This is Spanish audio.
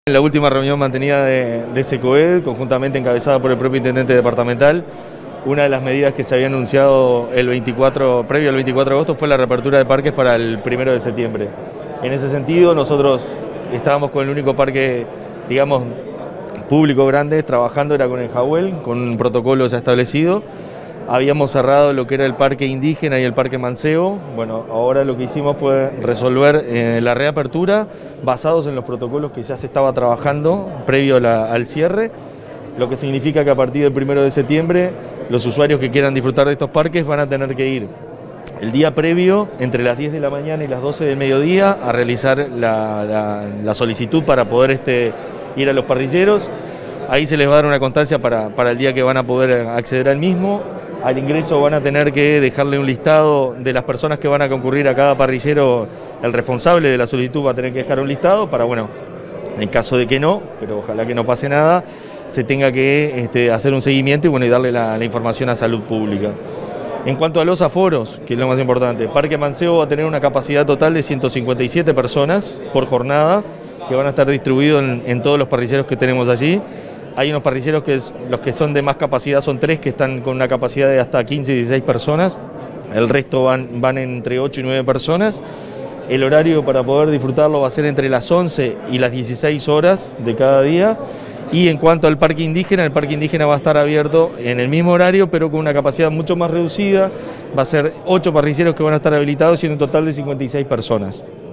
En la última reunión mantenida de SECOED, conjuntamente encabezada por el propio intendente departamental, una de las medidas que se había anunciado previo al 24 de agosto fue la reapertura de parques para el 1 de septiembre. En ese sentido, nosotros estábamos con el único parque, digamos, público grande trabajando, era con el Jawel, con un protocolo ya establecido. Habíamos cerrado lo que era el parque indígena y el parque Mancebo. Bueno, ahora lo que hicimos fue resolver la reapertura basados en los protocolos que ya se estaba trabajando previo al cierre, lo que significa que a partir del 1 de septiembre los usuarios que quieran disfrutar de estos parques van a tener que ir el día previo, entre las 10 de la mañana y las 12 del mediodía, a realizar la solicitud para poder ir a los parrilleros. Ahí se les va a dar una constancia para el día que van a poder acceder al mismo. Al ingreso van a tener que dejarle un listado de las personas que van a concurrir a cada parrillero. El responsable de la solicitud va a tener que dejar un listado para, bueno, en caso de que no, pero ojalá que no pase nada, se tenga que hacer un seguimiento y, bueno, y darle la información a Salud Pública. En cuanto a los aforos, que es lo más importante, Parque Mancebo va a tener una capacidad total de 157 personas por jornada, que van a estar distribuidos en todos los parrilleros que tenemos allí. Hay unos parrilleros los que son de más capacidad, son 3 que están con una capacidad de hasta 15 y 16 personas. El resto van entre 8 y 9 personas. El horario para poder disfrutarlo va a ser entre las 11 y las 16 horas de cada día. Y en cuanto al parque indígena, el parque indígena va a estar abierto en el mismo horario, pero con una capacidad mucho más reducida. Va a ser 8 parrilleros que van a estar habilitados y en un total de 56 personas.